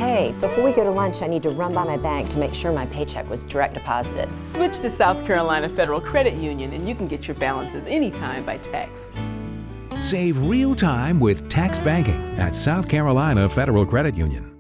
Hey, before we go to lunch, I need to run by my bank to make sure my paycheck was direct deposited. Switch to South Carolina Federal Credit Union and you can get your balances anytime by text. Save real time with text banking at South Carolina Federal Credit Union.